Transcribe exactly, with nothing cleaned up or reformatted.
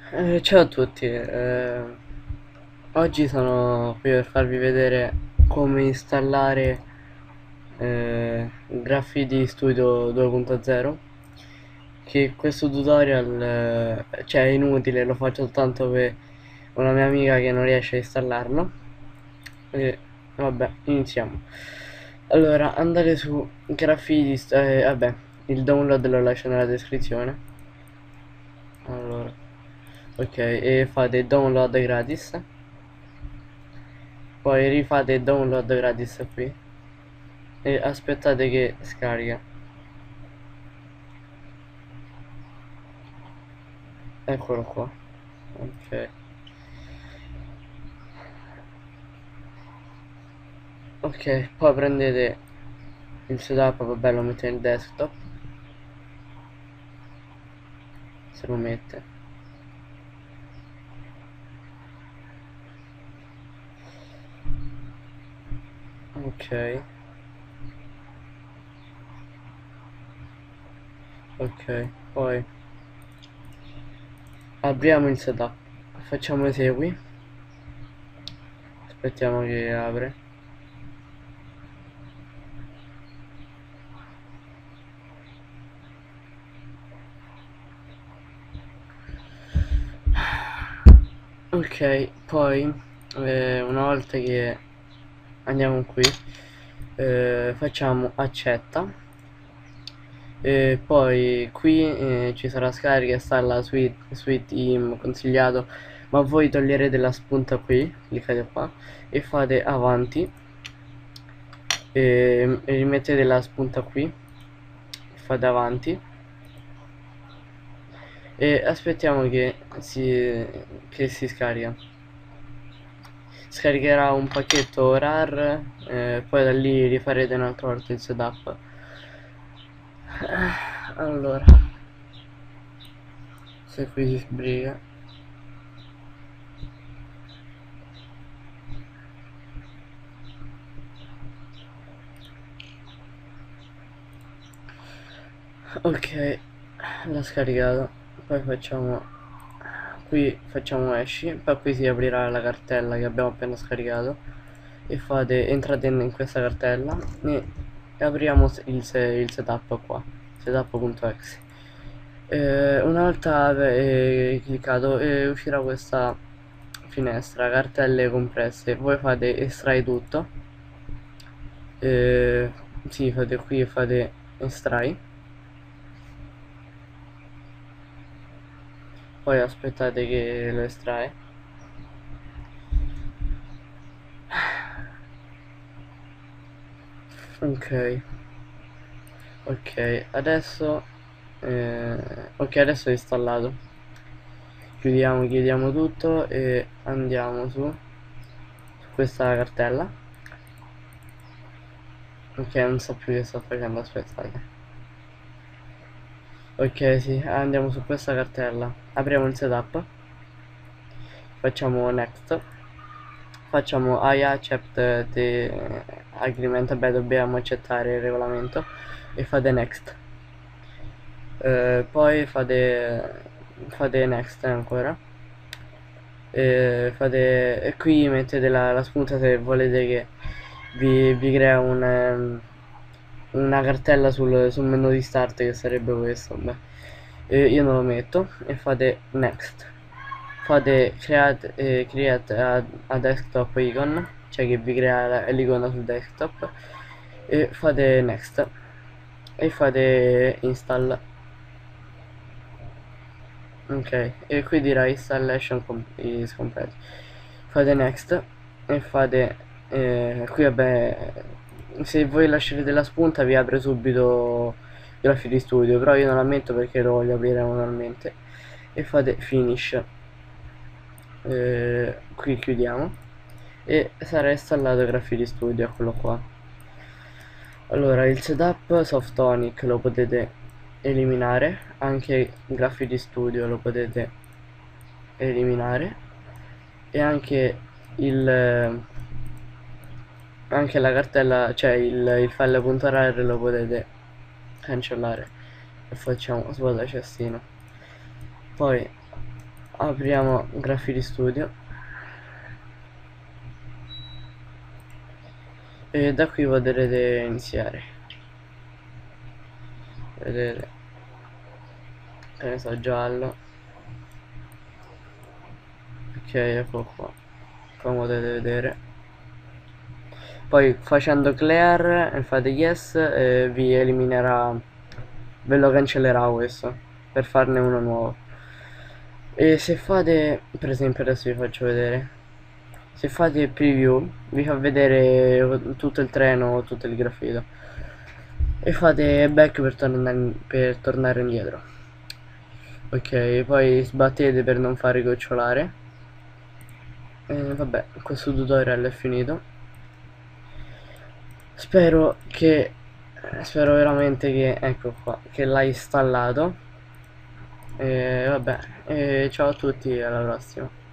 Eh, ciao a tutti, eh, oggi sono qui per farvi vedere come installare eh, Graffiti Studio due punto zero, che questo tutorial eh, cioè, è inutile, lo faccio soltanto per una mia amica che non riesce a installarlo. E vabbè, iniziamo. Allora, andate su Graffiti, st- eh, vabbè, il download lo lascio nella descrizione. Allora, ok, e fate download gratis, poi rifate download gratis qui e aspettate che scarica. Eccolo qua. Ok, ok, poi prendete il setup, vabbè, lo mettete nel desktop, se lo mette. Ok, ok, poi apriamo il setup, facciamo esegui, aspettiamo che apre. Ok, poi eh, una volta che andiamo qui, eh, facciamo accetta e poi qui eh, ci sarà scarica e sta la suite, suite im consigliato, ma voi toglierete la spunta qui, cliccate qua e fate avanti e, e rimettete la spunta qui e fate avanti e aspettiamo che si, che si scarica. Scaricherà un pacchetto rar, eh, poi da lì rifarete un'altra volta il setup. Allora, se qui si sbriga. Ok, l'ha scaricato. Poi facciamo, qui facciamo esci, poi qui si aprirà la cartella che abbiamo appena scaricato e fate, entrate in, in questa cartella e apriamo il, se- il setup qua, setup.exe. Eh, una volta eh, cliccato eh, uscirà questa finestra, cartelle compresse, voi fate estrai tutto, eh, sì, fate qui e fate estrai, poi aspettate che lo estrae. Ok, ok, adesso eh, ok, adesso è installato. Chiudiamo, chiudiamo tutto e andiamo su, su questa cartella. Ok, non so più che sto facendo, aspettate. Ok, sì, andiamo su questa cartella, apriamo il setup, facciamo next, facciamo I accept the agreement, vabbè dobbiamo accettare il regolamento e fate next. Eh, poi fate, fate next ancora e, fate, e qui mettete la, la spunta se volete che vi, vi crea un, ehm, una cartella sul, sul menu di start, che sarebbe questo, beh. E io non lo metto e fate next, fate create, eh, create a, a desktop icon, cioè che vi crea l'icona sul desktop e fate next e fate install. Ok, e qui dirà installation is complete. Fate next e fate eh, qui vabbè, se voi lascerete la spunta vi apre subito Graffiti Studio, però io non la metto perché lo voglio aprire manualmente e fate finish. Eh, qui chiudiamo e sarà installato Graffiti Studio, eccolo qua. Allora, il setup Softonic lo potete eliminare, anche Graffiti Studio lo potete eliminare e anche il anche la cartella, cioè il, il file.rar lo potete cancellare e facciamo svuota cestino. Poi apriamo Graphiti Studio e da qui potrete iniziare. Vedete, che ne so, giallo. Ok, ecco qua, come potete vedere. Poi facendo clear e fate yes, eh, vi eliminerà, ve lo cancellerà questo per farne uno nuovo. E se fate, per esempio, adesso vi faccio vedere, se fate preview vi fa vedere tutto il treno o tutto il graffito e fate back per tornare, per tornare indietro. Ok, poi sbattete per non fare gocciolare. E vabbè, questo tutorial è finito. Spero che spero veramente che, ecco qua, che l'hai installato. E vabbè, e ciao a tutti, alla prossima.